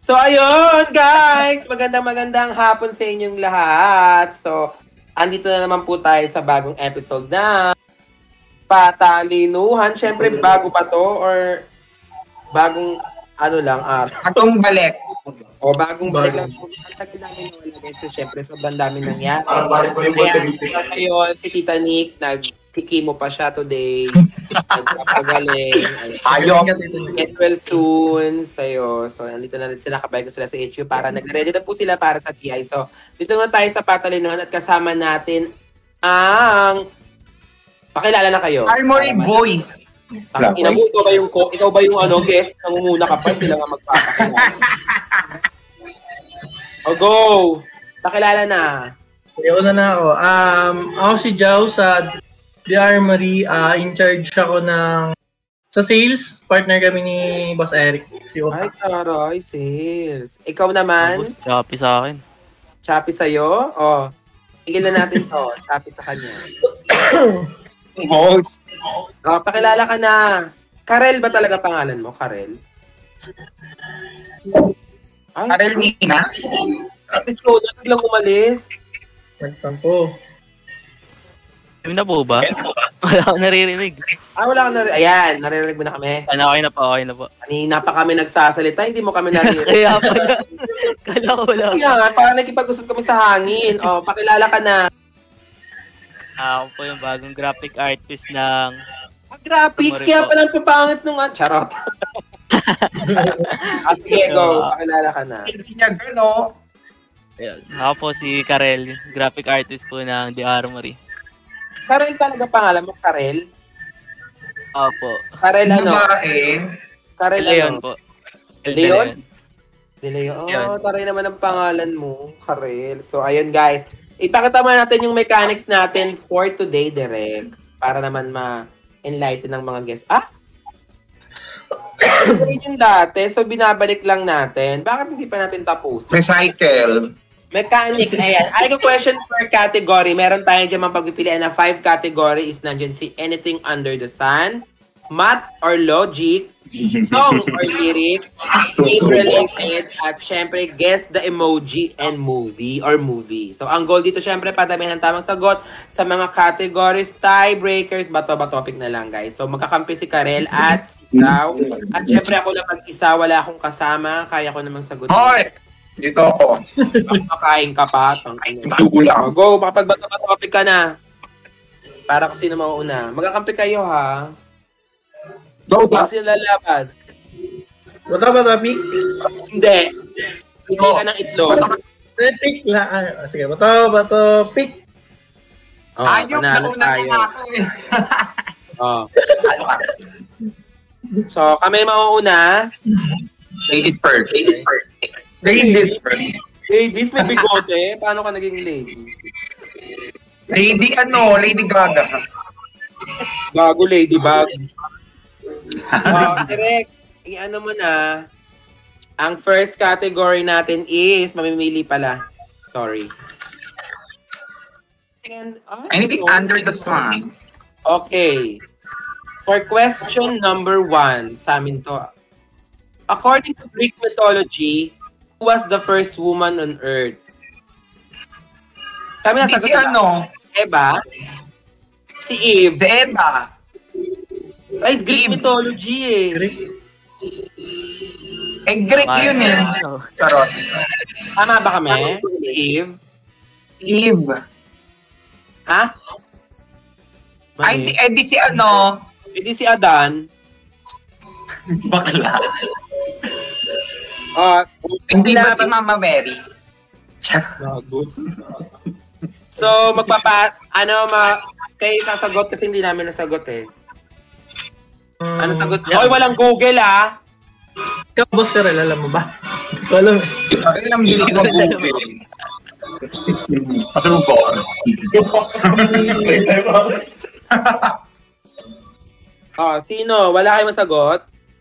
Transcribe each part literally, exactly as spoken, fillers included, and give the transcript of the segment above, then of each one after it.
So, ayun, guys! Magandang magandang hapon sa inyong lahat. So, andito na naman po tayo sa bagong episode na Patalinuhan. Siyempre, bago pa to or bagong ano lang, araw. Atong balik. O bagong balik lang. Ang tagal namin nawala, guys. So, siyempre, sobrang dami nangyari. Kaya, ngayon, si Tita Nick, nag-kikimo pa siya today. Nagpapagaling. Ayaw. Get well soon. Sa'yo. So, nandito na rin sila. Kabay ko sila sa H U para nag-ready na po sila para sa T I. So, dito na tayo sa Patalinuhan at kasama natin ang... Pakilala na kayo. Armory Boys. Ang ina mo, ikaw ba yung, ikaw ba yung ano, guest? Nangunguna ka pa, sila nga magpapakilala. O, go! Pakilala na. Ayun na na ako. Um, ako si Jao sa The Armory. Uh, in charge ako ng sa sales. Partner kami ni Boss Eric. Si Oka. Ay, taray, sales. Ikaw naman? Choppy sa akin. Choppy sa'yo? O, tigil na natin to. Choppy sa kanya. Boys. O, pakilala ka na. Karel ba talaga pangalan mo? Karel? Ay, Karel Nina. ikaw na biglang umalis. Nagtampo. Kami na po ba? Wala akong naririnig. Ah, wala ka na. Ayan, naririnig mo na kami. Ano, okay na po, okay na po. Kanina pa kami nagsasalita, hindi mo kami naririnig. Kaya pala. Kala ko wala. Kaya nga, parang nakipag-usap kami sa hangin. O, pakilala ka na. Ako po yung bagong graphic artist ng... Ah, graphics, kaya palang papangit nung... Charot. Ah, sige, go. Pakilala ka na. Gano. Ayun. Ako po si Karel, graphic artist po ng The Armory. Karel talaga pangalan mo? Karel? Opo. Karel ano? Babae. Karel Leon ano? po. Leon? De Leon. Oh, Leon. taray naman ang pangalan mo. Karel. So, ayun guys. Ipakita mo natin yung mechanics natin for today, Derek. Para naman ma-enlighten ng mga guests. Ah! Ito rin yung dati. So, binabalik lang natin. Bakit hindi pa natin tapos? Recycle. Mechanics, ayan. I have a question per category. Meron tayo dyan mga pagpipilian na five categories. Nandyan si anything under the sun, math or logic, song or lyrics, game-related, at syempre, guess the emoji and movie or movie. So, ang goal dito, syempre, padamihan ng tamang sagot sa mga categories, tiebreakers, bato-ba topic na lang, guys. So, magkakampi si Karel at si Ikaw. At syempre, ako lang mag-isa, wala akong kasama, kaya ko namang sagutin. Hoy! Dito ako. Makain ka pa. Dugo lang. Go, makapagbato-ba topic ka na. Para kasi na mauuna. Magkakampi kayo, ha? Go, go. Kasi lalaban. Wala ba topic? Hindi. Hindi ka ng itlog. Topic lang. Ah, sige, bato, bato, pick. Oh, Ayok, panalo nauna tayo. na ako eh. Oh. So, kami mauuna. Ladies first. Ladies first. Ladies first. Ladies, may bigote. Paano ka naging lady? Lady ano? Lady Gaga. Bago ladybug. Oh, direct. I-ano mo na. Ang first category natin is, mamimili pala. Sorry. And, oh, Anything under the sun. Okay. For question number one, sa amin to. According to Greek mythology, who was the first woman on Earth? Kami Hindi si ano? Eva? Si Eve? Si Eva. Ay, Greek Eve. mythology eh. Greek. Eh, Greek yun eh. Charot. Tama ba kami? Si Eve? Eve. Ha? Ay, di, Mali. eh, di si ano? Eh di si Adan. Bakla. Oh, Hindi ba sila- si Mama Mary? Gago. So, magpapa... Ano, ma... Kayo sasagot kasi hindi namin nasagot eh. Ano sagot? Hoy, walang Google ah! Ikaw, Boss Karel, alam mo ba? Hindi ko alam eh. Alam nyo si mag-google. Kasi mo boss. Oh, sino? Wala kayo masagot?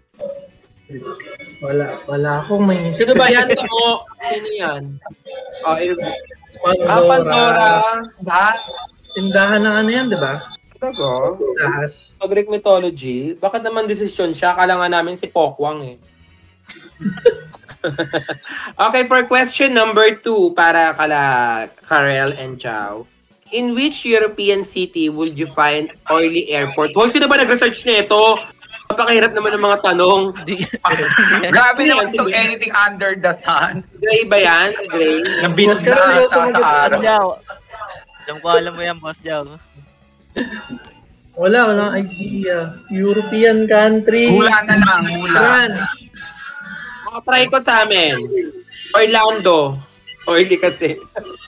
Wala, wala akong may... Sino ba yan? Tumo? Sino yan? Oh, il- Pandora. ah, Pandora. Ba? Tindahan ng ano yan, di ba? Tago? Tahas. Sa Greek mythology, bakit naman desisyon siya? Kala nga namin si Pokwang eh. Okay, for question number two, para kala Karel and Chow. In which European city would you find Orly Airport? Hoy, sino ba nag-research nito? Napakahirap naman ng mga tanong. Di, Grabe naman itong anything under the sun. Gray ba yan? Si Gray? Na binasdaan sa Boss araw. Jao. Alam ko, alam mo yan, Boss Jao. Wala, walang idea. European country. Hula na lang, hula. France. Makatry ko sa amin. Orlando. Orly kasi.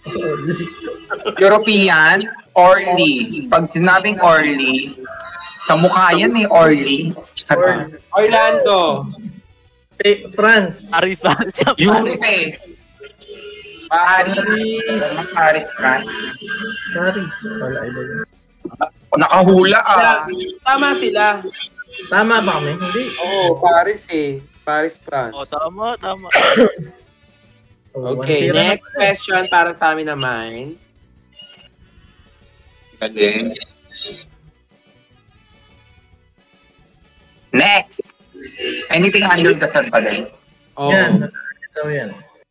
European, Orly. Pag sinabing Orly, sa mukha yan eh, Orly. Or, Orlando. eh, France. Paris, Paris. U K. Paris. Paris, France. Paris. Wala, iba yun. Nakahula ah. Tama sila. Tama ba kami? Hindi. Oo, Paris eh. Paris, France. Oh, tama, tama. Oh, Okay, one zero next na. question para sa amin naman. Galing. Next. Anything under the sun pa din. Oh, Yan. Ito yan.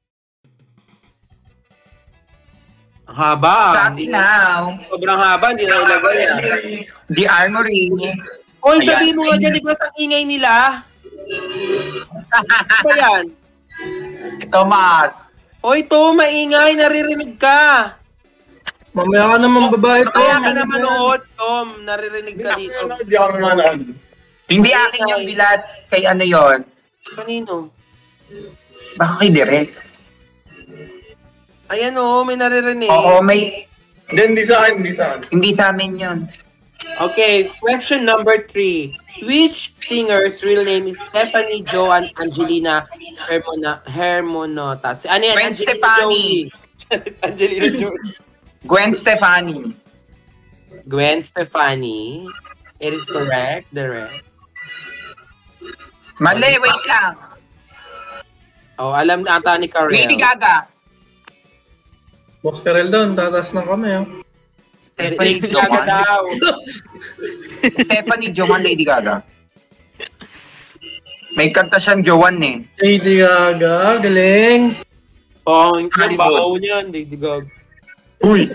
ang haba. ah. Sabi now, Sobrang haba, hindi na ilagay ah. the armory. Hoy, Ayan. sabihin mo nga dyan, Nicholas, ang ingay nila. Ano ba yan? Thomas. Hoy, to, maingay, naririnig ka. Mamaya ka naman babae to. Kaya ka na manood, Tom, naririnig ka dito. Hindi ako naman. Hindi akin yung bilat. Kay ano yon? Kanino? Baka kay Direk. Ayan o, may naririnig. Oo, may... Hindi, hindi sa akin, hindi sa akin. Hindi sa amin yun. Okay, question number three. Which singer's real name is Stephanie Joan Angelina Hermona, Hermonota? Si- Ano yan? Gwen Angelina Stefani. Jolie. Angelina Jolie. Gwen Stefani. Gwen Stefani. It is correct, direct. Mali, wait lang. Oh, alam na ata ni Karel. Lady Gaga. Box Karel doon, tataas ng kamay. Oh. Stephanie Lady Gaga Joan. daw. Stephanie Joan, Lady Gaga. May kanta siyang Joan eh. Lady Gaga, galing. Oh, yung Hollywood. bahaw niyan, Lady Gaga. Uy!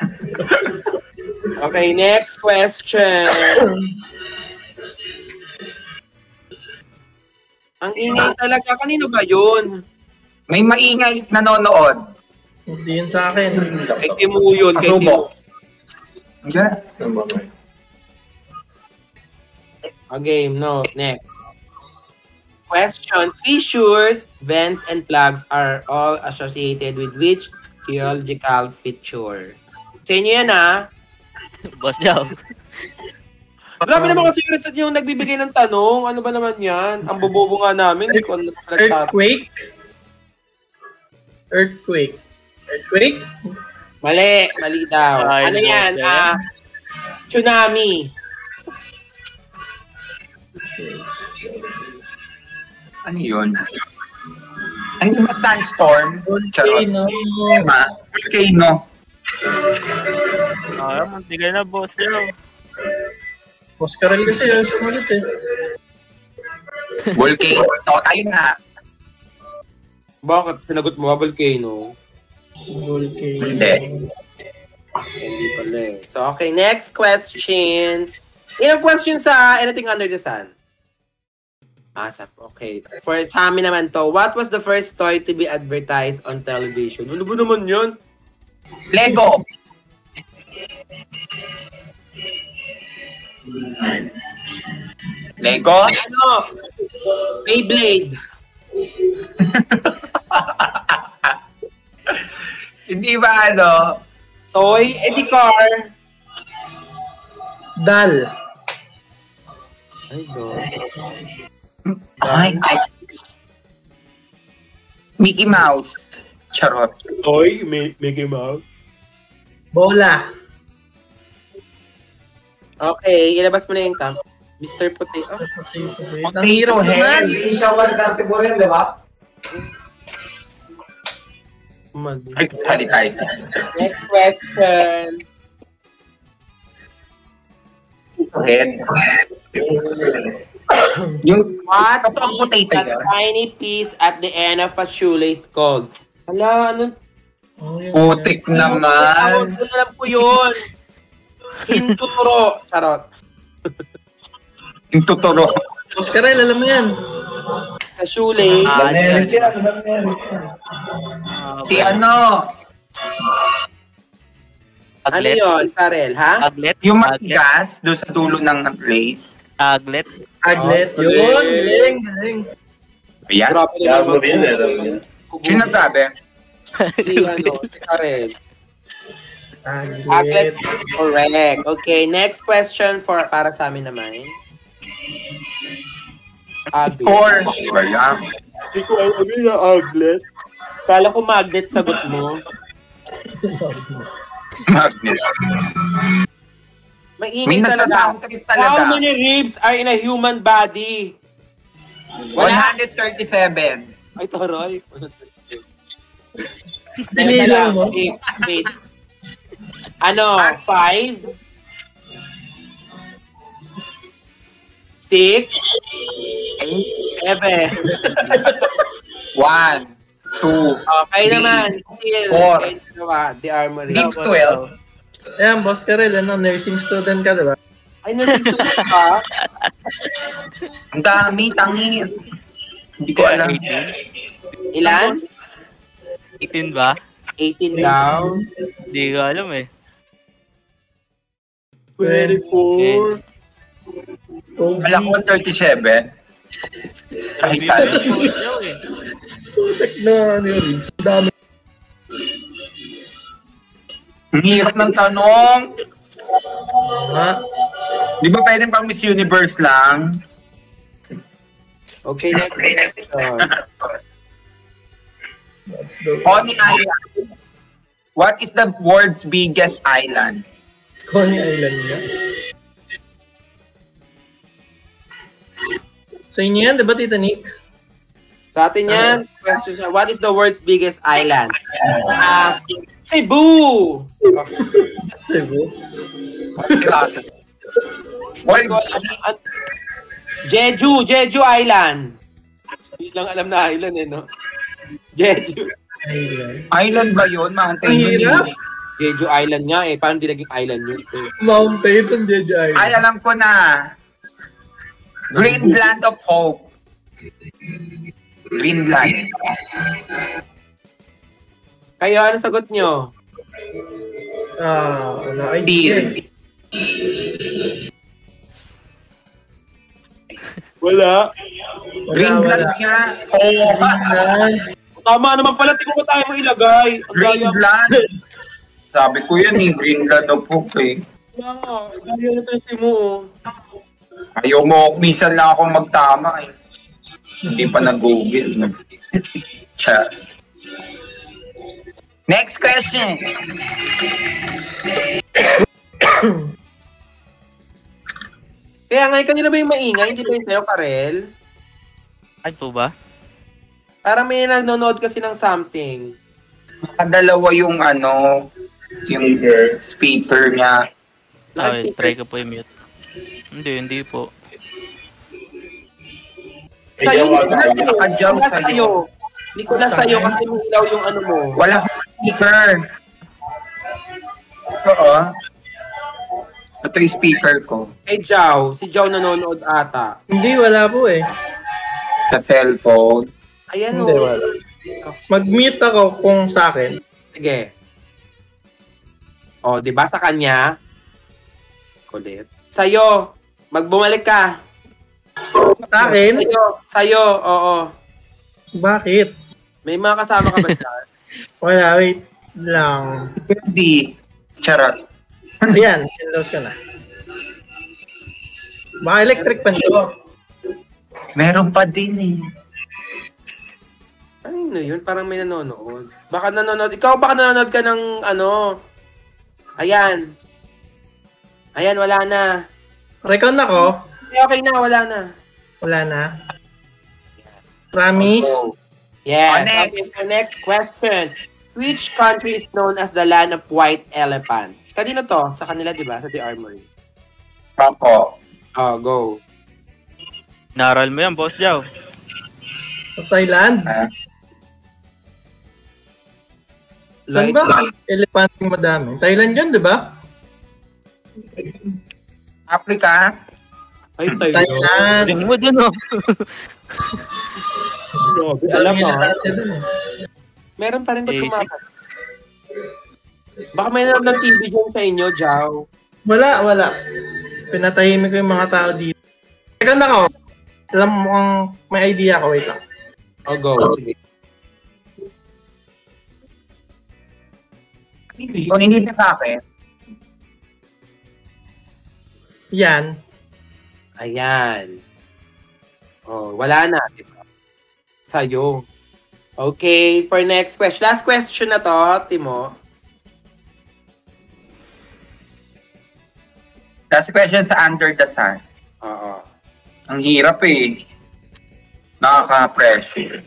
Okay, next question. Ang ingay talaga. Kanino ba yun? May maingay nanonood. Hindi yun sa akin. Kay Timu yun. Kay Timu. Asubo. Yeah. Okay, no. Next. Question. Fissures, vents, and plugs are all associated with which geological feature? Sa inyo yan, ah. Boss Jao. Grabe naman kasi yung yung nagbibigay ng tanong. Ano ba naman yan? Ang bobobo nga namin. Hindi ko nagtatanong. Earthquake? Earthquake. Earthquake? Mali. Mali daw. Ay, Ano yan? okay. Ah, tsunami. Ano yun? Ano yung ba sandstorm? Charot. Volcano. Tema. Volcano. Ah, muntikan na, Boss Jao. Box Karel kasi yun, sumalit eh. Volcano. No, tayo nga. Bakit? Sinagot mo ba volcano? Volcano. Hindi. Hindi pala eh. So, okay. Next question. Ilang question sa anything under the sun? Asap. Okay. First, sa amin naman to. What was the first toy to be advertised on television? Ano ba naman yun? Lego. Lego? Ano? Beyblade. Hindi ba ano? Toy. Eddie car. Dal. Ay, no. Ay, ay. Mickey Mouse. Charot. Toy? Mickey Mouse. Bola. Okay. Ilabas mo na yung tam. Mister Potato. Ang hirap naman. Mali. Ay, sanitize. Next question. Head. Yung What totoong is potato that yun? tiny piece at the end of a shoelace called? Hala, ano? Oh, yun. Putik Tawag naman. ko, alam ko yun. Hintuturo. Charot. Yung tuturo. Oscarel, alam mo yan. Sa shoelace. Ah, Meron yan. yan, meron yan. Ah, Si well, ano, Ano Aglet. yun, Karel, ha? Aglet. yung Aglet. matigas doon sa dulo ng lace. Aglet. Aglet, Oh, yun. galing. Galing, galing. Ayan. Grabe naman mag- Sino sabi? Si, ano, si Karel. Aglet. Aglet is correct. Okay, next question for para sa amin naman. Aglet. Four. Wala. Hindi ko alam yun na aglet. Kala ko magnet sagot mo. Magnet. May May ingay talaga. nagsasound trip How talaga. many ribs are in a human body? one Wala. hundred thirty-seven. Ay, taray. Binilang mo? Wait, wait. Ano? Five? Six? Seven? One. Two. Okay Three, naman. Still. four. Kayo dalawa. The Armory. Big twelve. Ayan, Boss Karel, ano, nursing student ka, diba? Ay, nagsusunod ka? Ang dami, tangi. Hindi ko alam. eighteen. Ilan? eighteen ba? eighteen daw. Hindi ko alam eh. twenty-four. Wala ko thirty-seven. Kahit Grabe saan. yung video eh. Putek na, ano yun, ang dami. Ang hirap ng tanong. Ha? Di ba pwedeng pang Miss Universe lang? Okay, next question. That's the Coney Island. What is the world's biggest island? Coney Island nga. Sa inyo yan, diba, Tita Nick? Sa atin yan, question siya, what is the world's biggest island? Ah, Cebu! Cebu. Well, Jeju, Jeju Island. Hindi lang alam na island eh, no? Jeju. Island. island ba yun? Mountain Ang yun hirap. eh. Jeju Island nga eh. Paano di naging island yun? Eh? Mountain and Jeju Island. Ay, alam ko na. Greenland of Hope. Greenland. Kayo, ano sagot nyo? Ah, wala. Ay, Deal. Wala. Greenland nga. Oo. Greenland. Tama naman pala, tingnan ko tayo mo ilagay. Ang gaya. Greenland. Sabi ko yan eh, Greenland of Hope eh. Wala, ang gaya na tayo mo. oh. Ayaw mo, minsan lang akong magtama eh. Hindi pa nag-google. Chat. Next question. Kaya ngayon, kanina ba yung maingay? Hindi ba yung sa'yo, Karel? Ay po ba? Parang may nanonood kasi ng something. Nakadalawa yung ano, yung speaker niya. Okay, try ko po yung mute. Hindi, hindi po. Sa'yo, Nakajaw Nicolas sa'yo. sa'yo. Nicolas sa'yo kasi hilaw yung ano mo. Wala akong speaker. Oo. Ito yung speaker ko. Kay Jao. Si Jao nanonood ata. Hindi, wala po eh. Sa cellphone. Ayan Hindi, o. wala. Mag-mute ako kung sa akin. Sige. O, di ba sa kanya? Kulit. Sa'yo. Magbumalik ka. Sa akin? Sa'yo. Sa'yo. Oo. Bakit? May mga kasama ka ba dyan? Wala, wait lang. Hindi. Charot. Ayan, close ka na. Baka electric pan ko. Meron pa din eh. Ano yun? Parang may nanonood. Baka nanonood. Ikaw baka nanonood ka ng ano. Ayan. Ayan, wala na. Recon ako. Okay, okay na, wala na. Wala na. Promise? Oh, yes. Oh, next. Okay, so next question. Which country is known as the land of white elephants? Kanino to? Sa kanila, di ba? Sa The Armory. Opo. Oh, go. Naral mo yan, Boss Jow. Sa Thailand. Ah, Saan Like, ba? Elephant madami. Thailand yun, di ba? Africa? ay, tayo. Thailand. Galing mo dun, oh. Grabe, alam mo. natin dun eh. Meron pa rin ba Eh, tumakas? Baka may nanonood ng T V dyan sa inyo, Jow. Wala, wala. Pinatahimik ko yung mga tao dito. Teka na ako. Alam mo kung may idea ako. Wait lang. Oh, go. Sige. Kung hindi na sa akin, Yan. Ayan. Oh, wala na. Diba? Sa'yo. Okay, for next question. Last question na to, Timo. last question sa Under the Sun. Oo. Ang hirap eh. Nakaka-pressure.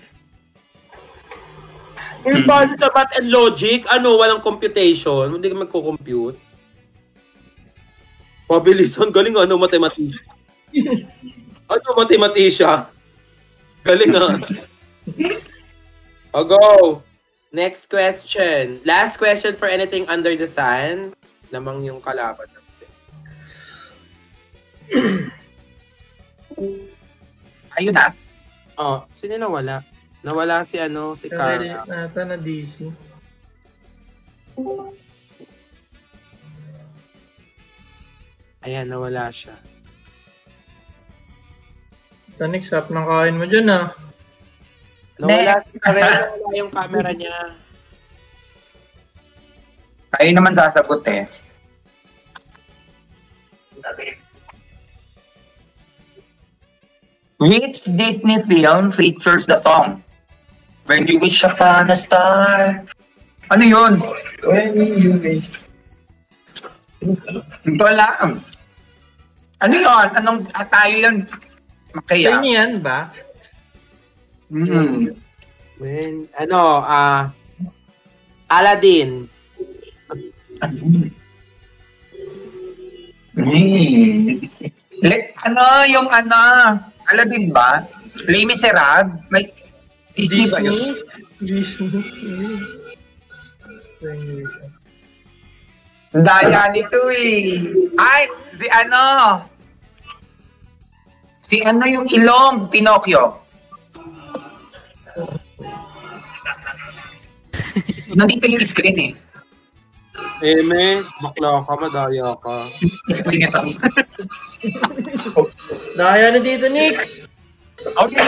Kung paano sa math and logic, ano, walang computation, hindi ka magko-compute. Pabilisan, galing ano, mathematician. Ano, mathematician? Galing ah. O, go. Next question. Last question for anything under the sun. Lamang yung kalaban natin. Ayun na. Oh, sino nawala? Nawala si ano, si Kaya Cara. nata na D C. Ayan, nawala siya. Tanik, sarap ng kain mo dyan ah. Nawala si Cara, nawala yung camera niya. Ayun naman sasagot eh. Which Disney film features the song When You Wish Upon a Star? Ano yun? When you wish. Ito lang. Ano yun? Anong ah, tayo yun? Sa Makaya. inyo yan ba? Mm. When, ano, ah, Aladdin. Mm. Le- ano yung ano? Aladdin ba? Les Miserables? May Disney, ba yun? Disney? Disney. When you wish. Ang daya nito eh. Ay, si ano? Si ano yung ilong? Pinocchio. Nandito yung screen eh. Eme, bakla ka, madaya ka. Screen ito. Daya na dito, Nick. Okay.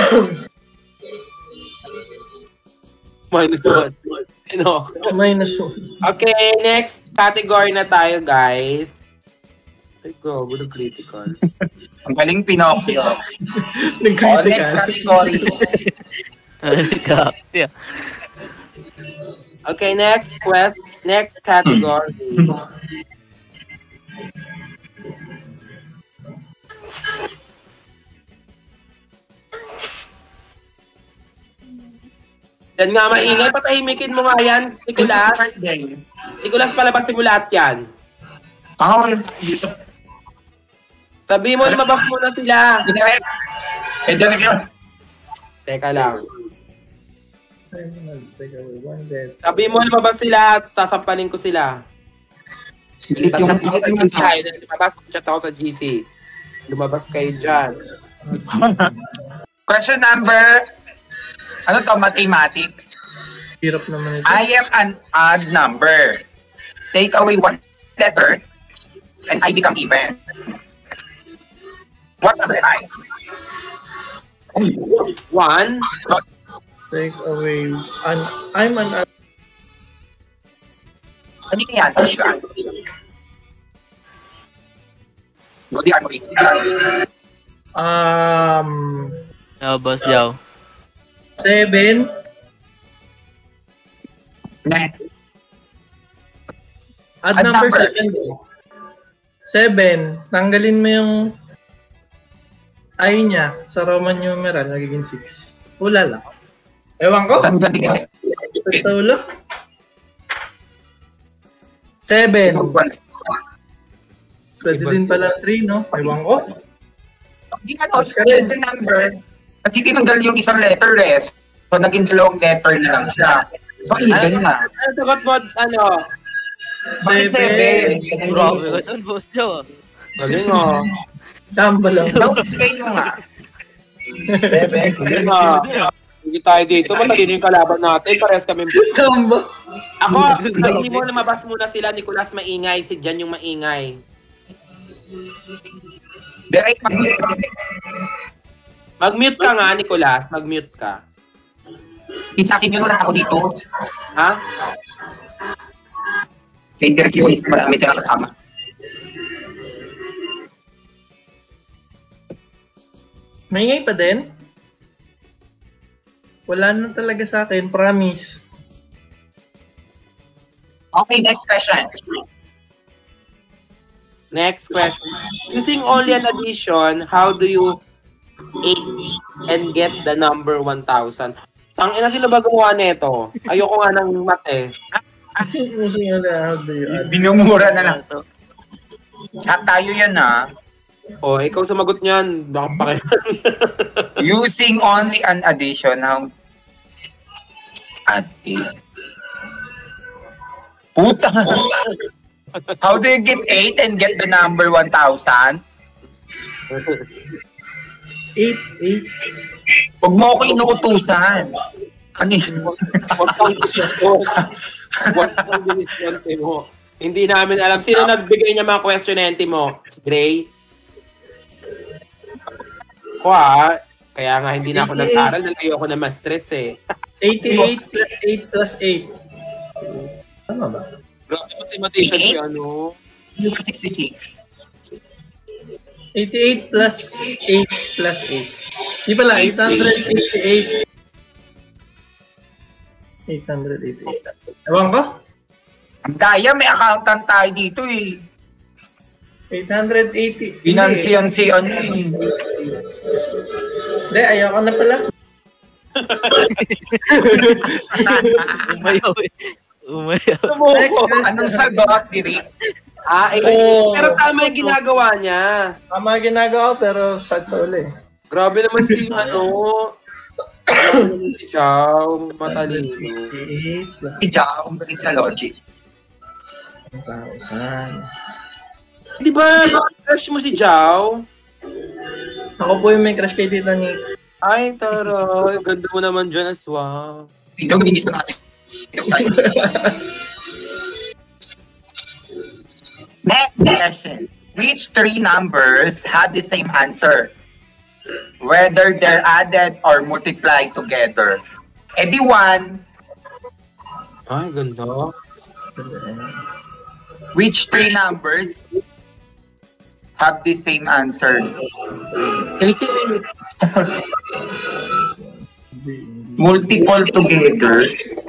Minus one. Ano? Minus one. Okay, next category na tayo, guys. Ay, go, good critical. Ang galing Pinocchio. Oh, Nag-critical. next category. Yeah. Okay, next quest, next category. Yan nga, maingay. Patahimikin mo nga yan, Nicolas. Nicolas, palabas mo lahat yan. Ako, Sabi mo, lumabas muna sila. eh, dyan yun. Teka lang. Sabi mo, lumabas sila, tasampalin ko sila. Chat ako sa G C. Lumabas, chat ako sa G C. Lumabas kayo dyan. Question number, ano to, mathematics? Hirap naman ito. I am an odd number. Take away one letter, and I become even. What am I? One. Take away. An, I'm an... Ano yung yan? Ano yung Body armory. Um... No, Boss Jow. Seven. Next. Add Add number, number. seven. Seven. Tanggalin mo yung I niya sa Roman numeral, nagiging six. Wala lang. Ewan ko. Saan ka tingin? Sa ulo. Seven. Pwede din pala three, no? Ewan ko. Hindi ano, the number. Kasi tinanggal yung isang letter eh. So, naging dalawang letter na lang siya. So, even na. Ano sagot mo, ano? Bakit seven? Grabe ka dun, Boss Joe. Galing mo. Tamba lang. Now-explain mo nga. Galing mo. Hindi tayo dito, matalino yung kalaban natin. Parehas kami. Tamba. Ako, hindi mo lumabas muna sila. Nicolas maingay, si Jan yung maingay. Direct mag Mag-mute ka nga, Nicolas. Mag-mute ka. Sa akin yun, wala ako dito. Ha? Kay Direk yun, marami sila kasama. Maingay pa din? Wala na talaga sa akin, promise. Okay, next question. Next question. Using only an addition, how do you eight and get the number one thousand? Tang ina sila ba gumawa nito? Ayoko nga ng math eh. Using only, how do you add? Binumura na lang. Chat tayo yan ha. O, oh, ikaw sumagot niyan. Baka pa kayo. Using only an addition, how... Ate. Puta! How do you get eight and get the number one thousand? eight, eight. Huwag mo ako inuutusan. Ano yun? Huwag kang desisyon. Huwag kang desisyon mo. Hindi namin alam. Sino nagbigay niya mga questionente mo? Si Gray? Ako ah. Kaya nga hindi na ako nag-aral. Ayoko na ma-stress eh. eighty-eight plus eight plus eight. Tama ba? Grabe mathematician si ano. sixty-six. eighty-eight plus eight plus eight. Di pala, eight hundred eighty-eight. eight hundred eighty-eight. Ewan ko? Ang daya, may accountant tayo dito eh. eight hundred eighty. Binansiyan si ano eh. Hindi, ayoko na pala. Umayaw eh. Umayaw. Next question. Anong sagot, Diri? Ah, eh, Oh. pero tama yung ginagawa niya. Tama ginagawa ko, pero sad sa uli. Grabe naman si ano. Grabe naman si Chow. Matalino. eighty-eight plus Si Jao, ang galing sa logic. one thousand. Di ba, crush mo si Chow? Ako po yung may crush kay Tita Nick. Ay, taray. Ganda mo naman dyan, aswa. Ito, binis na natin. Next question. Which three numbers had the same answer? Whether they're added or multiplied together. Eh di one. Ay, ganda. Which three numbers have the same answer? Multiple together.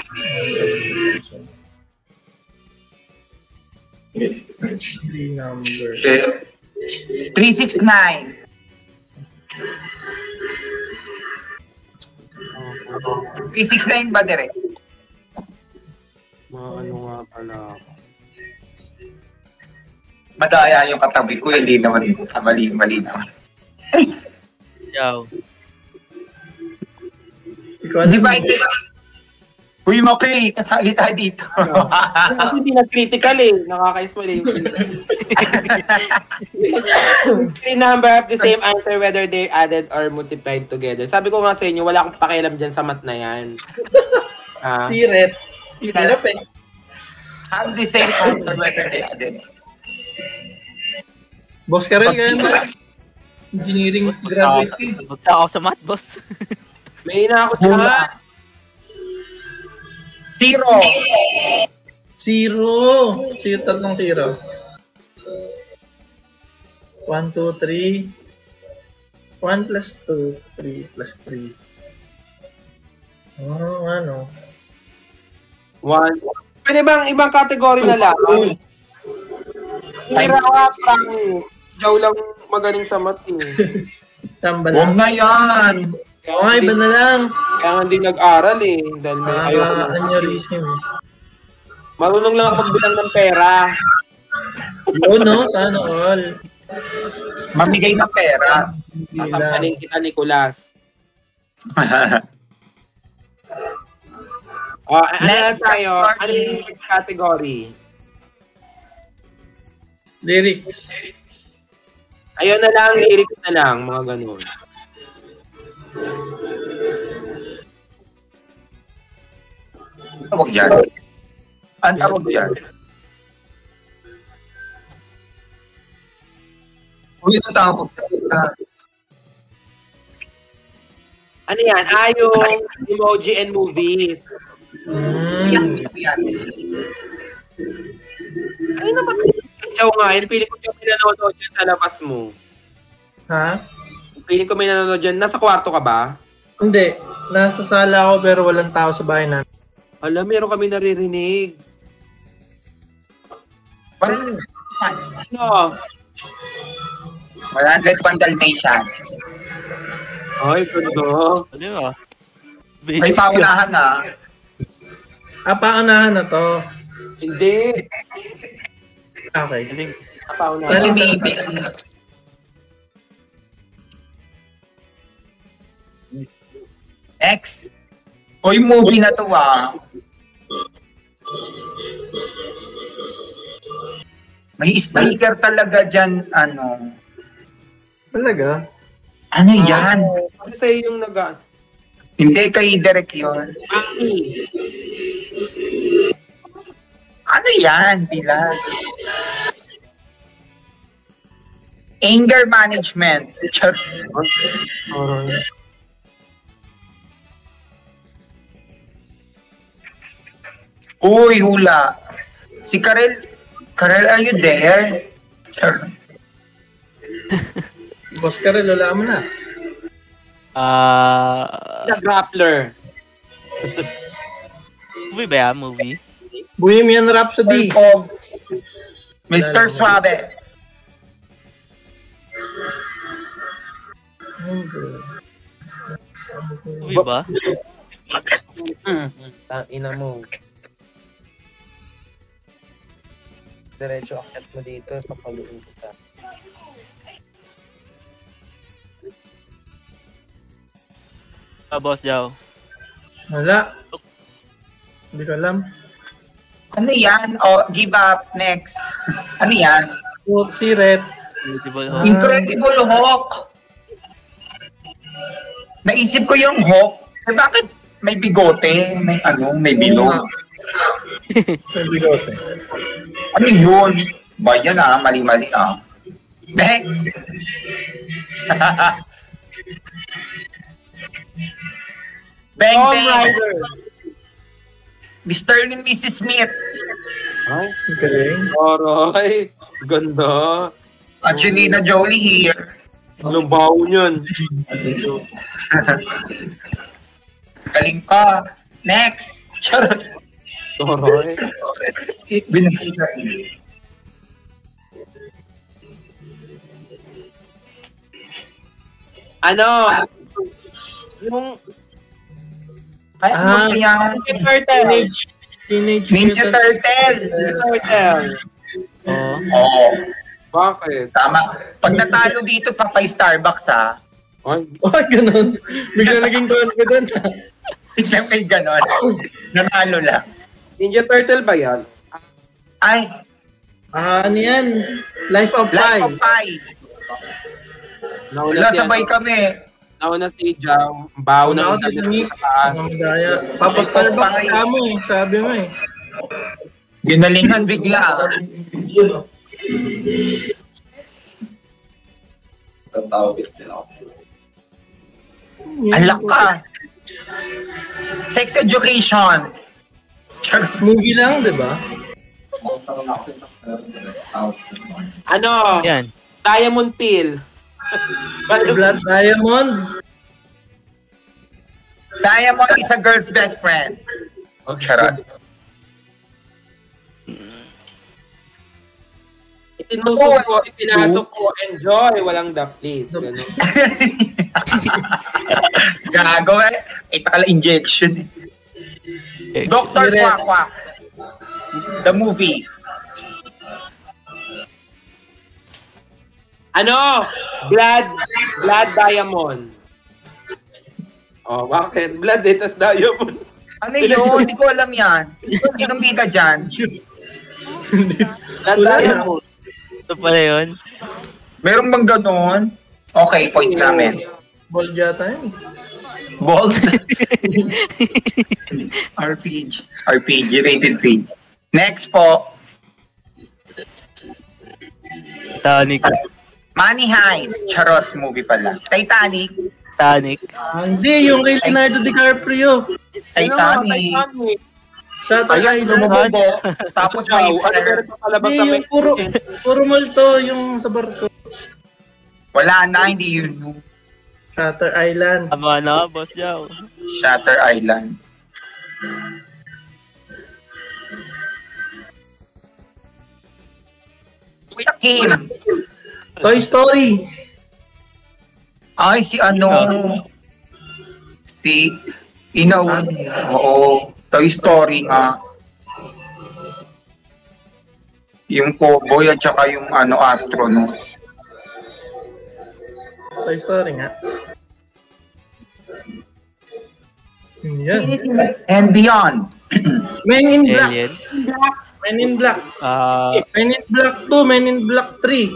Which three numbers? three six nine. three six nine ba direct? Mga ano nga pala. Madaya yung katabi ko, hindi naman sa mali-mali naman. Ciao. Ikaw Di ba ito? Uy, Maki, kasali tayo dito. Kasi hindi nag-critical eh. Nakaka-ismol eh. Three number have the same answer whether they're added or multiplied together. Sabi ko nga sa inyo, wala akong pakialam dyan sa math na yan. Ah. Siret. Hirap eh. Have the same answer whether they added. Boss Karel, kaya mo. Engineering graduate eh. Bagsak ako sa math, boss. May ina ako dyan. Zero. Zero. Zero, tatlong zero. One, two, three. One plus two. Three plus three. Oh, ano? One. Pwede bang ibang category na lang? Hira ka, promise. Jow lang magaling sa math eh. Tamba Huwag lang. na yan. Oo nga, iba na lang. Kaya nga hindi nag-aral eh. Dahil may ayaw ko Ah, lang. aneurysm. Marunong lang ako magbilang ng pera. Oo, no? Sana all. Mamigay ng pera. Tasampanin kita, Nicolas. Oh, ano na Next tayo? category. Ano yung next category? Lyrics. Ayun na lang, lyrics na lang, mga ganun. Tawag dyan. Ang tawag dyan. Uy, ang tawag dyan. Ano yan? Ah, yung emoji and movies. Yan, Mm. yan. Ay, naman. Chow nga, yun. Pili ko yung may nanonood dyan sa labas mo. Ha? Pili ko may nanonood dyan. Nasa kwarto ka ba? Hindi. Nasa sala ako pero walang tao sa bahay namin. Alam, meron kami naririnig. one Ano? hundred Dalmatians. Ay, ganda. Ano ba? May paunahan na. Ah, paunahan na to. Hindi. Okay. Galing. Apaw na. Si Baby. X. Oy, movie na to ah. May speaker talaga dyan, ano. Talaga? Ano yan? Kasi sa'yo yung nag- Hindi, kay Derek yun. Aki. Ano yan, Pilar? Anger management. Alright. Uy, hula. Si Karel, Karel, are you there? Boss Karel, wala mo na. Ah, The Grappler. movie ba yan? Movie? Bohemian Rhapsody. Of Mister Suave. Movie ba? Hmm. Ina mo. Diretso akit mo dito, papaluin kita. Ah, Boss Jow. Wala. Hindi ko alam. Ano yan? Oh, give up. Next. Ano yan? Oh, si Red. Incredible Ah. Hulk. Incredible Hulk. Naisip ko yung Hulk. Eh, bakit may bigote? May ano? May bilog. May bigote. Ano yun? Ba yan ah? Mali-mali ah. Next. Bang Tomb Bang. Raider. Mister and Missus Smith. Ay, Ang galing. Aray. Ganda. Angelina Jolie here. Anong baho niyan? Galing ka. Next. Charot. Aray. Binigisa. Ano? Yung Ay, Ah. ano yan? Turtle. Teenage. Teenage. Ninja Mutant- Turtles. Turtle. Oo. Oo. Bakit? Tama. Pag natalo dito, papay Starbucks ha. Ay, Oh, ganun. Bigla naging confident. Tignan may ganon. Nanalo lang. Ninja Turtle ba yan? Ay, Ah, ano yan? Life of Life Pi. of Pi. Nauna Wala, si, sabay ano, kami. nauna si Jao. Baho na Ako si internet Nick. sa taas. Ang daya. Papa Starbucks ka mo eh. Sabi mo eh. Ginalingan bigla. Alak ka. Sex education. Movie lang, di ba? Ano? Yan. Diamond Pill. Blood Diamond. Diamond is a girl's best friend. Oh, charot. Itinusok ko, ipinasok ko, enjoy, walang the please. Ganun. Gago eh. Ito kala injection. Eh, Doctor Sire. Quack Quack. The movie. Ano? Blood, blood diamond. Oh, bakit? Blood eh, tas diamond. Ano yun? Hindi ko alam yan. Sinong bida dyan? Blood diamond. Ito pala yun. Meron bang ganon? Okay, points namin. Bold yata yun. Bold. R P G. R P G, rated P. Next po. Titanic. Money Heist. Charot movie pala. Titanic. Titanic. Ah, hindi, yung kay Leonardo DiCaprio. Titanic. Shutter Ayan, Island. lumububo. Tapos may Ano meron pa palabas sa Hindi, yung puro, Mexican? puro multo yung sa barko. Wala na, hindi yun. Shutter Island. Tama na, Boss Jow. Shutter Island. Kuya Kim. Toy Story. Ay, si ano? Si Inaw. Oo. Toy Story nga. Yung cowboy at saka yung ano, astronaut. Toy Story nga. Yan. And Beyond. Men in Black. Alien. Men in Black. Ah, Men in Black two, Men in Black three.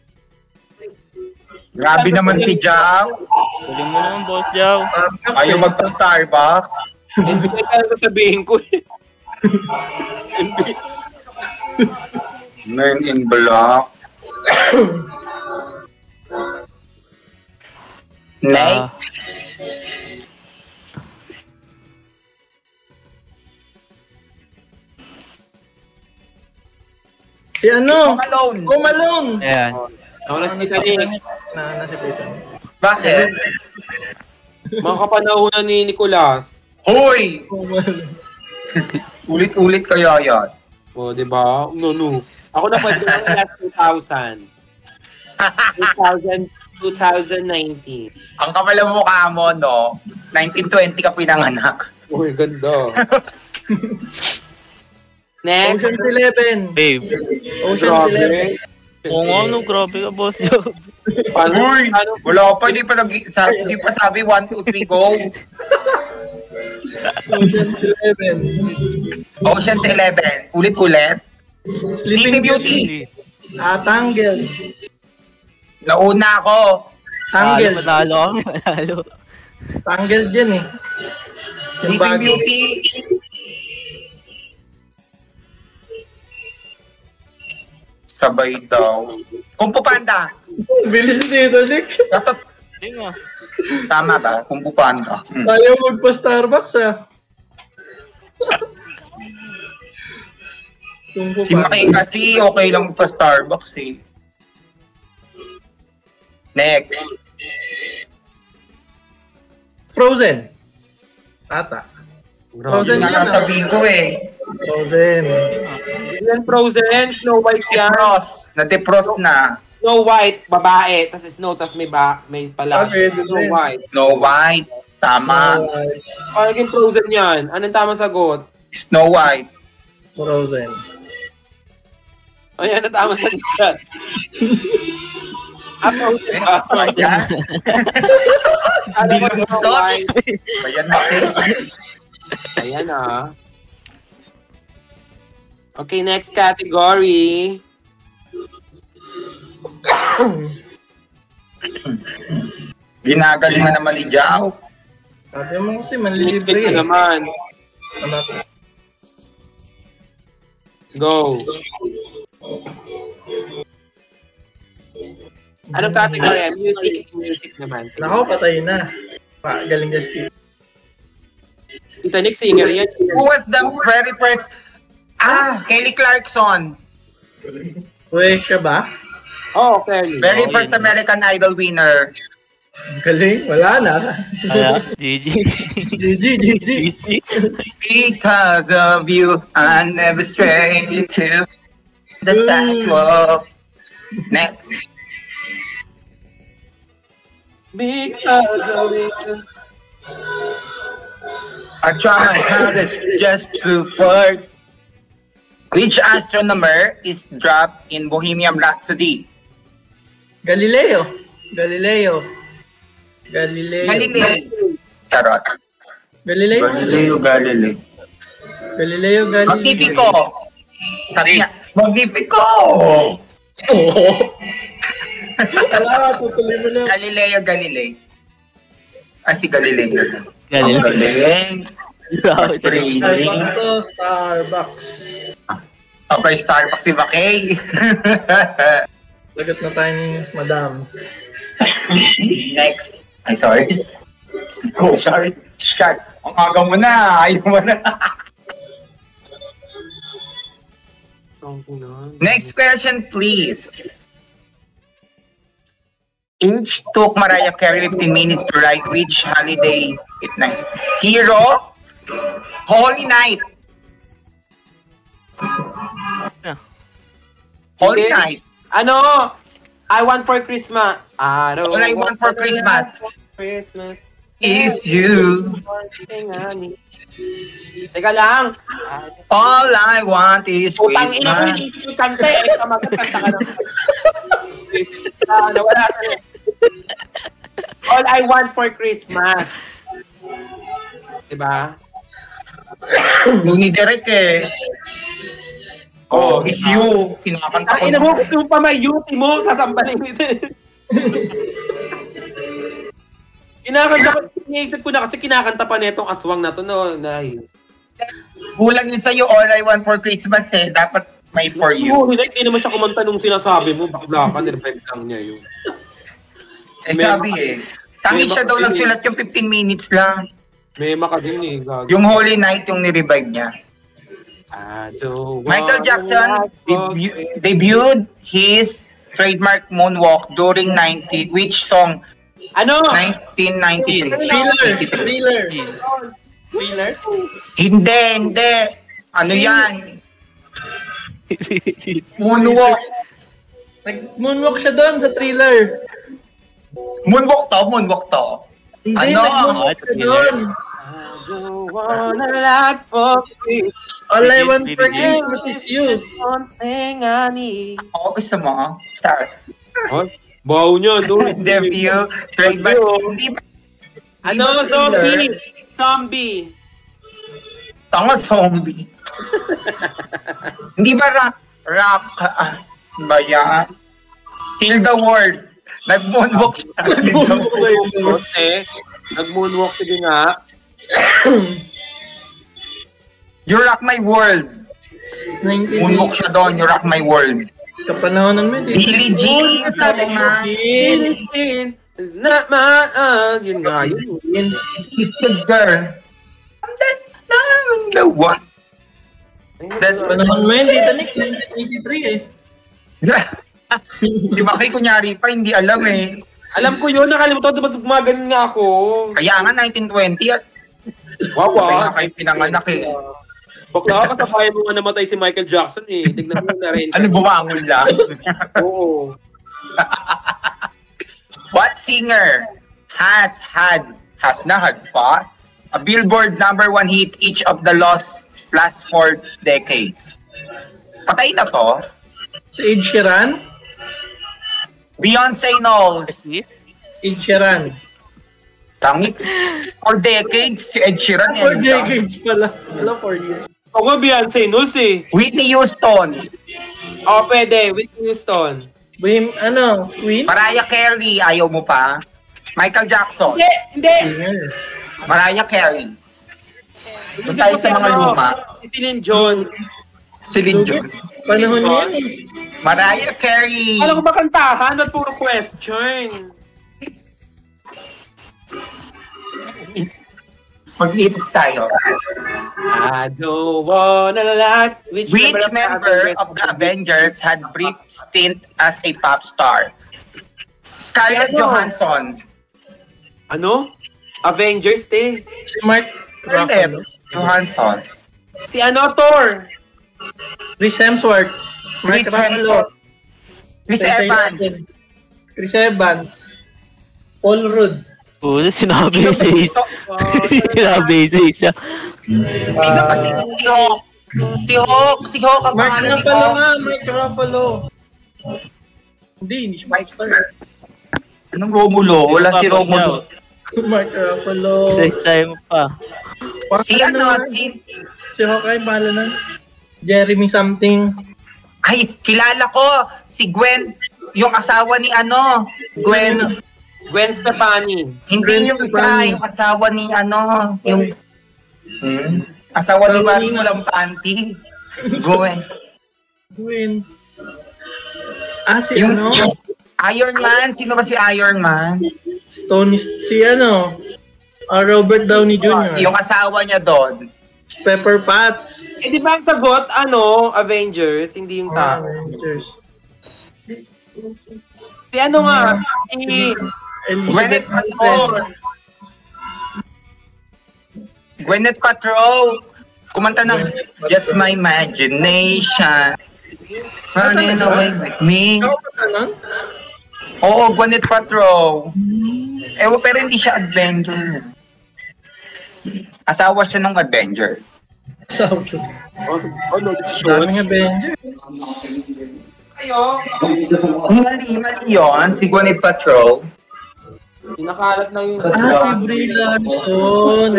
Grabe naman si Jao. galing mo naman, Boss Jow. Ayaw magpa-Starbucks. Hindi ko talaga sabihin ko eh. Men in Black. Next. Si ano? Home Alone. Home Alone. Ayan. Ako na si Titanic. Na, na si Titanic. Bakit? Mga kapanahonan ni Nicolas. Hoy! Home Alone. Ulit-ulit kaya yan. O, oh, di ba? No, no. Ako na pwede ng last two thousand. two thousand, twenty nineteen. Ang kapal ang mukha mo, no? nineteen twenty ka pinanganak. Uy, ganda. Next. Ocean's Eleven. Babe. Ocean's Eleven. Oo nga, no, grabe ka, Boss Jow. Paano, Uy! paano, Wala pa, hindi pa, nag sabi, hindi pa sabi one, two, three, go. Ocean's Eleven. Ocean's Eleven. Ulit-ulit. Sleeping Beauty. Ah, Tangled. Nauna ako. Talo, Tangled. matalo kami, matalo. Tangled yan eh. Yung Sleeping bagay. Beauty. Sabay daw. Kung Fu Panda. Bilis dito, Nick. Natot. Hindi nga. Tama ba? Kung Fu Panda. Hmm. Ayaw magpa-Starbucks ah. Kung Si Maki kasi okay lang pa Starbucks eh. Next. Frozen. Ata. Frozen. Frozen Yun nga sabihin ko eh. Frozen. Yan, Frozen, Snow White yan. Defrost. Na-defrost na. Snow White, babae, tas Snow, tas may ba, may pala. Okay, Snow then. White. Snow White. Tama. Alright. Paano naging Frozen yan? Anong tama sagot? Snow White. Frozen. Ayan, ang tama sagot. Ah, Frozen ba? Ayan. Alam mo, Hindi Snow lumusot. White. Ayan Maki. Ayan ah. Okay, next category. Ginagalingan naman ni Jao. Sabi mo kasi Liquid manlilibre na eh. naman. Ano? Go. Anong category? Music. Music naman. Nako, patay na. Pa, galing ka Steve. Titanic singer yan. Who was the very first... Ah, Kelly Clarkson. Uy, siya ba? Oh, Kelly. Very Oh, first yun. American Idol winner. Galing, wala na. Kaya, G G. G G, G G. Because of you, I never stray to the sidewalk. Next. Because of you. I try my hardest just to flirt. Which astronomer is dropped in Bohemian Rhapsody? Galileo. Galileo. Galileo. Galileo. Charot. Galileo. Galileo, Galileo. Galileo, Galileo. Magnifico. Sabi niya, Magnifico! Oo. Ala, tutuloy mo na. Galileo, Galileo. Ah, si Galileo. Galileo. Ang galing. Mas brainy. Starbucks to, Starbucks. Okay, Starbucks si Bakay. Lagot na tayo ni Madam. Next. I'm sorry. Oh, sorry. Shut. Ang aga mo na. Ayaw mo na. Next question, please. Each took Mariah Carey fifteen minutes to write which holiday it night. Hero, Holy Night. Yeah. Holy Okay. Night. Ano? I want for Christmas. I don't All I want for Christmas Christmas is you. Teka lang. All I want is Utang ina ko yung Christmas. isip yung kante. Eh, kamagat kanta ka lang. Ah, nawala ka na. All I want for Christmas. Diba? Yung ni Derek eh. Oh, is you. Kinakanta Ang ko. ina mo, yung pamayuti mo, sasambalin nito. Kinakanta ko, iniisip ko na kasi kinakanta pa netong aswang na to, no? Na, Kulang yun sa'yo, all I want for Christmas eh. Dapat may for you. Oo, hindi, hindi naman siya kumanta nung sinasabi mo, bakla ka, nirevive lang niya yun. Eh sabi eh. Tangi siya daw nagsulat yung fifteen minutes lang. May maka din eh. Gago. Yung Holy Night yung ni-revive niya. I don't Michael wanna Jackson like debu- fuck debuted his trademark moonwalk during ninety which song? Ano? nineteen ninety-three. Thriller. Thriller. Thriller. Hindi, hindi. Ano yan? Moonwalk. Nag-moonwalk siya doon sa Thriller. Moonwalk to, moonwalk to. Hindi, Ano? nag-moonwalk siya doon. I don't wanna like for Christmas. All I want for Christmas is you. One thing I need. Ako gusto mo? Star. Ay, baw niya, doon. Debut, trademark. Hindi ba? Ano, zombie? Zombie. Tanga zombie. Hindi ba rock? Rock. Ah, ba yan? Heal the world. Nag-moonwalk siya. Nag-moonwalk eh. Nag-moonwalk, sige nga. You rock my world. Moonwalk siya doon. You rock my world. Kapanahon naman eh. Billie Jean. Sabi nga. Billie Jean is not my own. Yun nga, yun. It's a girl. That's not the one. That, Kapanahon mo yun, Tita Nick. nineteen eighty-three eh. Di ba kayo kunyari pa, hindi alam eh. Alam ko yun, nakalimutan ko, mas gumaganon nga ako. Kaya nga nineteen twenty at Wow, kaya wow. nga kayo pinanganak eh. Bakla ka, kasabayan mo nga namatay si Michael Jackson eh. Tignan mo na rin. Ano, bumangon lang? Oo. What singer has had, has na had pa, a Billboard number one hit each of the last, last four decades? Patay na to. Si Ed Sheeran? Beyonce knows. Ed Sheeran. Tangit. For decades, si Ed Sheeran. Four yan lang. decades pala. Wala, four years. Ako nga Beyonce News eh. Whitney Houston. Oo, pwede. Whitney Houston. Bohem, ano? Queen? Mariah Carey, ayaw mo pa? Michael Jackson. Hindi, hindi. Singer. Mariah Carey. Doon tayo sa mga luma. Si Celine Dion. Celine Dion. Panahon niya yan eh. Mariah Carey. Alam ko ba kantahan? Ba't puro question? Mag-iipit tayo. I don't wanna like which, Which member of the Avengers had brief stint as a pop star? Scarlett Si ano? Johansson. Ano? Avengers eh. Si Mark Scarlett Ruffalo. Johansson. Si ano, Thor. Chris Hemsworth. Mark Chris Ruffalo. Hemsworth. Chris Evans. Chris Evans. Paul Rudd. Oo, sinabi Sino sa ba isa. dito? Sinabi sa isa. Sino ba dito? Si Hawk. Si Hawk. Si Hawk. Ang Mark pangalan ni Ruffalo Hawk. nga, Mark Ruffalo. Hindi, hindi siya five star. Anong Romulo? Wala si Romulo. Mark Ruffalo. Isa-isa mo pa. Si ano, si... Si Hawkeye, bahala na. Jeremy something. Ay, kilala ko! Si Gwen, yung asawa ni ano, Gwen. Gwen Stefani. Hindi Gwen yung isa, Stefani. yung asawa ni ano, yung... Hmm? Asawa ni Maris walang panty. Gwen. Gwen. Ah, si Yung, ano? yung Iron Man, sino ba si Iron Man? Si Tony, si ano? Ah, Robert Downey Junior Yung asawa niya doon. Pepper Potts. Eh, di ba ang sagot, ano, Avengers, hindi yung Ah, tao. Avengers. Si ano nga, si... Gwyneth Paltrow. Gwyneth Paltrow. Kumanta ng Just My Imagination. Running away with me. Ikaw ba ganun? Oo, Gwyneth Paltrow. Eh, pero hindi siya Avenger. Asawa siya ng Avenger. South. Oh, oh no, Daming Avenger. Kayo, Mali, mali yun. Si Gwyneth Paltrow. pinakalat lang yung... Ah, si Brie Larson.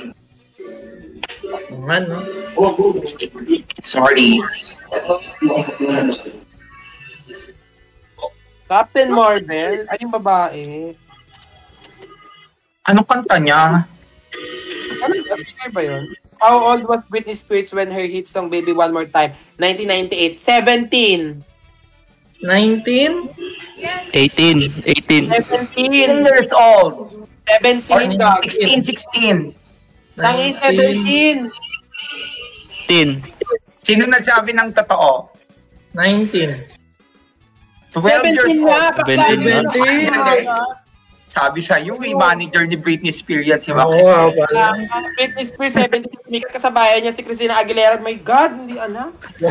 Man, no? Sorry. Captain Marvel, ay yung babae. Anong kanta niya? Ano, share ba yun? How old was Britney Spears when her hit song Baby One More Time? nineteen ninety-eight. seventeen. nineteen? eighteen. eighteen. seventeen. years old. Or seventeen, dog. sixteen, sixteen. Tangin, seventeen. eighteen. Sino nagsabi ng totoo? nineteen. twelve years seventeen old. na, seventeen. seventeen. Sabi sa'yo, eh, manager ni Britney Spears yung Oo, mga. nga pala. Ang Britney Spears, seventeen. Mikat kasabayan niya si Christina Aguilera. My God, hindi alam.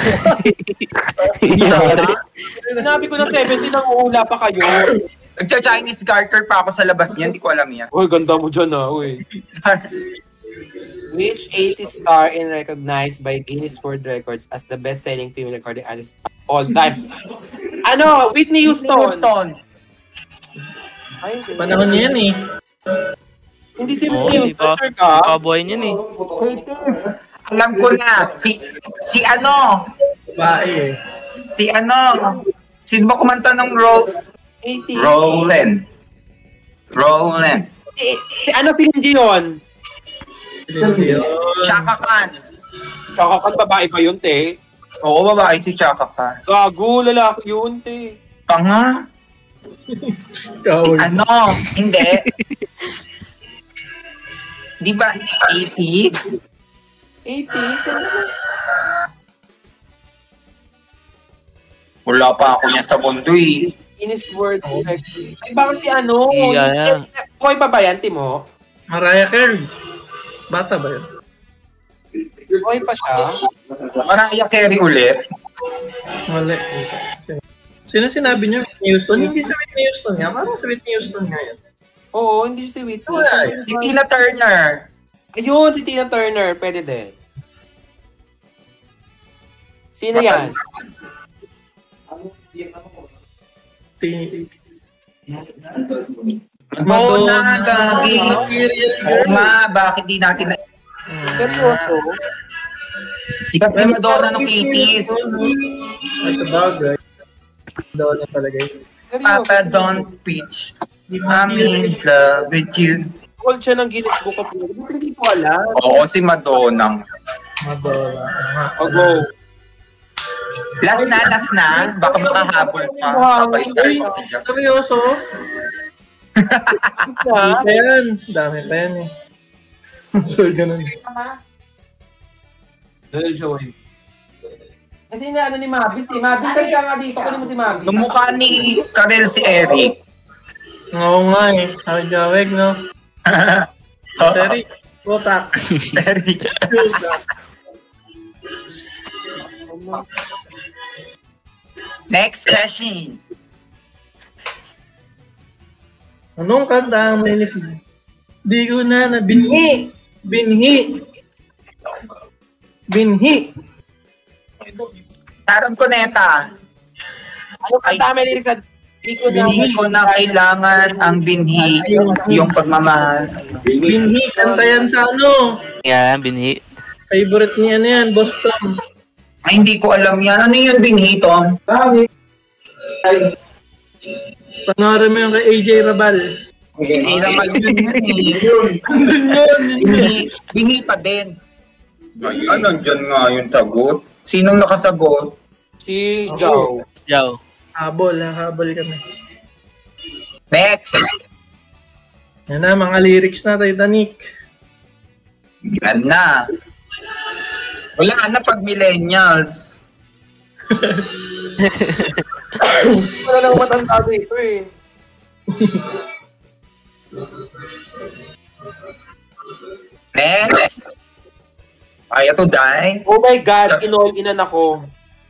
Sinabi ko na seventeen, nang uula pa kayo. Nagcha-Chinese garter pa ako sa labas niya, hindi ko alam yan. Uy, ganda mo dyan ah, uy. Which eighties star is recognized by Guinness World Records as the best-selling female recording artist of all time? Ano? Whitney Houston. Ay, hindi. Panahon niya yan eh. Hindi si Oo, Whitney di pa. Houston, sure ka? Kabuhay niyan eh. Alam ko na, si, si ano, Bae eh. si ano, sino ba kumanta ng Ro eighties. Roland? Roland. Eh, si ano si Linji yun? Chaka Khan. Saka kan babae pa yun, te. Oo, babae si Chaka Khan. Gago, lalaki yun, te. Tanga. Coward. Ano? Hindi. Di ba eighties? eighties? Wala pa ako niya sa mundo eh. Guinness World Records. Ay, baka si ano? Iya. Buhay pa ba yan, Timo? Mariah Carey. Bata ba yun? Buhay pa siya? Mariah Carey ulit. Mali. Sino sinabi niyo? Whitney Houston? Hindi si Whitney Houston nga. Parang si Whitney Houston nga yan. Oo, hindi si Whitney. Wala. Si Tina Turner. Ayun, si Tina Turner. Pwede din. Sino yan? Madonna, gagi. Oo nga, bakit di natin na... Seryoso? Sikat si Madonna nung eighties. Ay, sa bagay. Madonna talaga yun. Papa don't preach. I'm in love with you. Call siya ng Guinness Book of World Records. Hindi ko alam. Oo, si Madonna. Madonna. O, go. Last na, last na. Baka makahabol pa. Papa-star pa si Jack. Seryoso? Ha? Ayan. Dami pa yan eh. So, ganun. Dahil Joey. Kasi na ano ni Mabis eh. Mabis, saan ka nga dito? Kunin mo si Mabis. Nung mukha ni Karel si Eric. Oo nga eh. Ako jaweg, no? Sorry. Botak. Eric. Next question. Anong kanta ang melis mo? Di ko na na binhi. Binhi. Binhi. Sharon Cuneta. Ano kanta may lyrics na Hindi ko na, Hindi ko na kailangan ang binhi, yung pagmamahal. Binhi, kanta yan sa ano? Yan, binhi. Favorite niya na yan, Boston. Ay, hindi ko alam yan. Ano yung binhi, Tom? Panoorin mo yung kay A J Rabal. Hindi naman yun yan eh. Binhi, binhi pa din. Ayan, nandyan nga yung tagot. Sinong nakasagot? si Joe. Joe. Habol, ha? Habol kami. Next. Yan na, mga lyrics na, Titanic. Yan na. Wala na pag millennials. Wala lang matanda dito eh. Next. Ay, ito, Day. Oh my God, kinall inan ako.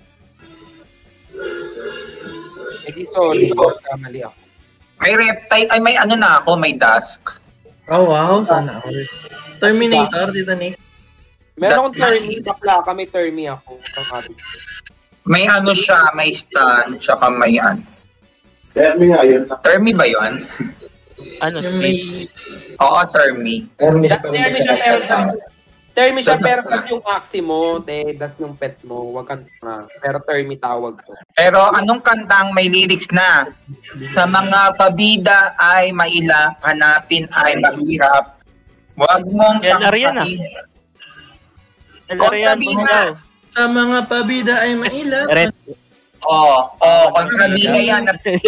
Eh di sorry, sorry, kamali ako. May reptile, ay may ano na ako, may dusk. Oh, wow. Sana ako. Terminator, Titanic. Meron akong That's termi, bakla ka, may termi ako. May ano siya, may stand, tsaka may ano. Termi nga yun. Termi ba yun? Ano, Yung speed? may... Oo, termi. Termi siya, pero termi siya, So, pero das- tas yung aksi mo, te, das yung pet mo, wag kang uh, pero termi tawag to. Pero anong kantang may lyrics na? Sa mga pabida ay maila, hanapin ay mahirap. Huwag mong Yan, Ariana. tangkain. Ariana, Kontrabida. Sa mga pabida ay maila. Red. Oo, oh, kontrabida yan.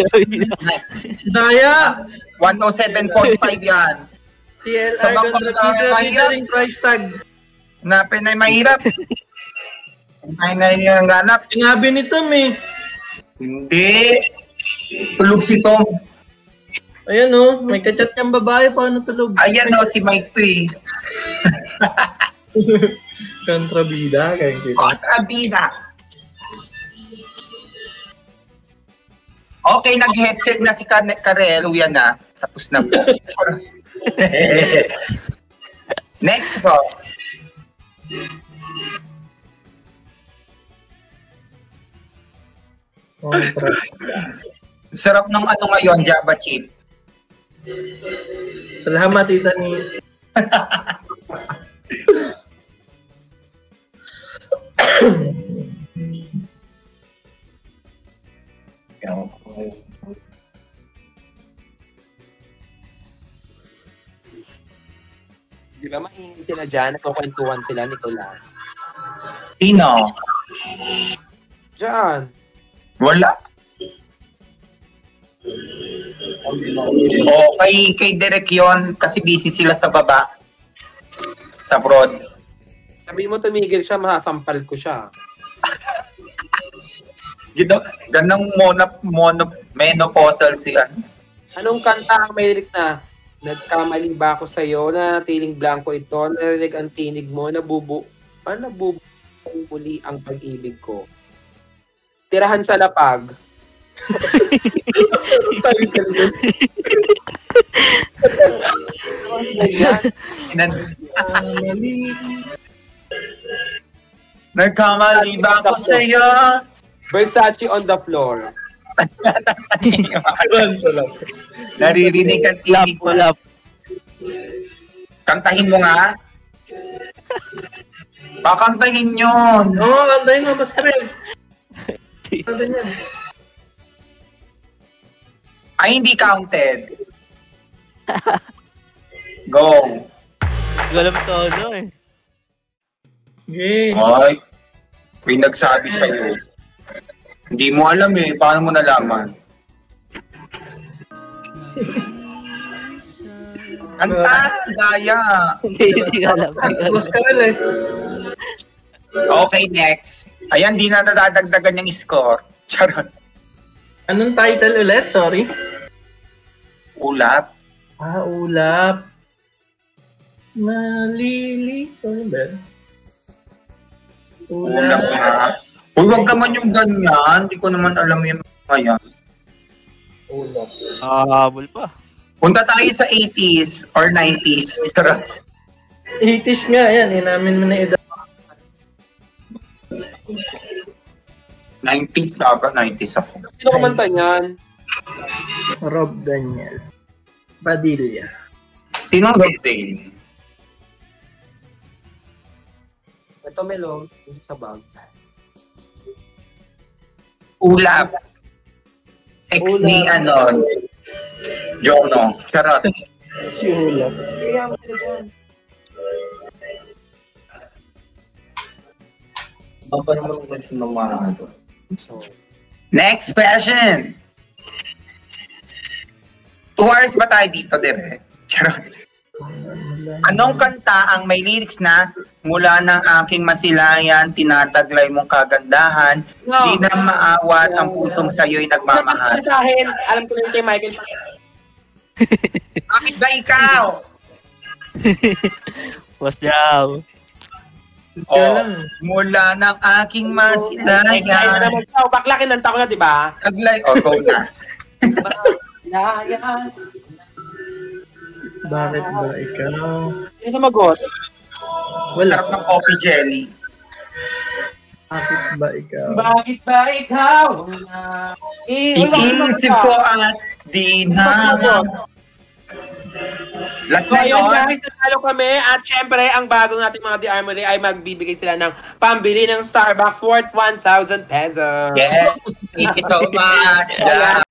Daya! one oh seven point five yan. C L Sa R mga kontra pagka- Peter, mahirap. featuring price tag. Hanapin ay mahirap. Ay na yung ganap. Sinabi ni Tom eh. Hindi. Tulog si Tom. Ayan oh, may kachat niyang babae, paano tulog? Ayan o, si Mike to eh. Kontrabida, kaya kita. Kontrabida. Okay, nag-headset na si Kar- Karel. Uyan na. Tapos na po. Next po. Kontra. Sarap ng ano ngayon, Java chip. Salamat, tita ni... Di ba maingin sila dyan, nagkukwentuhan sila, Nicolas? Sino? Diyan. Wala. O, kay, kay Derek yun, kasi busy sila sa baba. Sa prod. Sabi mo tumigil siya, masasampal ko siya. Gino, ganang mono, mono, menopausal siya. Anong kanta ang may lyrics na nagkamali ba ako sa'yo na tiling blanco ito, narinig ang tinig mo, nabubu, ah, nabubu muli ang pag-ibig ko. Tirahan sa lapag. Nagkamali ba ako sa'yo? Versace on the floor. Naririnig ang Lap, tinig mo. lap. Kantahin mo nga. Pakantahin yun. Oo, oh, kantahin mo, basta rin. Kantahin yan. Ay, hindi counted. Go. Hindi ko alam todo eh. Okay. Ay, may nagsabi sa'yo. Hindi mo alam eh. Paano mo nalaman? Anta, daya. Hindi, hindi ko alam. Boss Karel eh. Okay, next. Ayan, di na nadadagdagan yung score. Charot. Anong title ulit? Sorry. Ulap. Ah, ulap. Nalili. Ano ba? Ulap nga. Uy, wag naman yung ganyan. Hindi ko naman alam yung mga yan. Ulap. Ah, habol pa. Punta tayo sa eighties or nineties. Charot. eighties nga, yan. Inamin mo na edad. nineties dapat, nineties ako. Sino kumanta niyan? Rob Daniel. Padilla. Sinong Rob Daniel? Ito melong sa bag. Ulap. Ex ni ano, Jono. Charot. Si Ulap. Kaya mo sila dyan. Apa naman ang question ng mga ano? Next question. Two hours ba tayo dito, dire? Charot. Anong kanta ang may lyrics na mula ng aking masilayan, tinataglay mong kagandahan, No. di na maawat ang pusong sa'yo'y nagmamahal. Sa akin, alam ko na yun kay Michael. Bakit ba ikaw? Boss Jow. Oh, mula ng aking Ay, kaya na masilayan, naman. Oh, bakla, kinanta ko na, di ba? taglay, oh, go na. Layan. Bakit ba ikaw? Yung sa magot. Wala. Sarap ng coffee jelly. Bakit ba ikaw? Bakit ba ikaw na... Eh, uy, bakit Iisip magot ko ka? at di Bakit na. magot? Last So, na ayun yun. guys, natalo kami. At syempre, ang bago nating mga The Armory ay magbibigay sila ng pambili ng Starbucks worth one thousand pesos. Yes. Thank you so much. Ayan.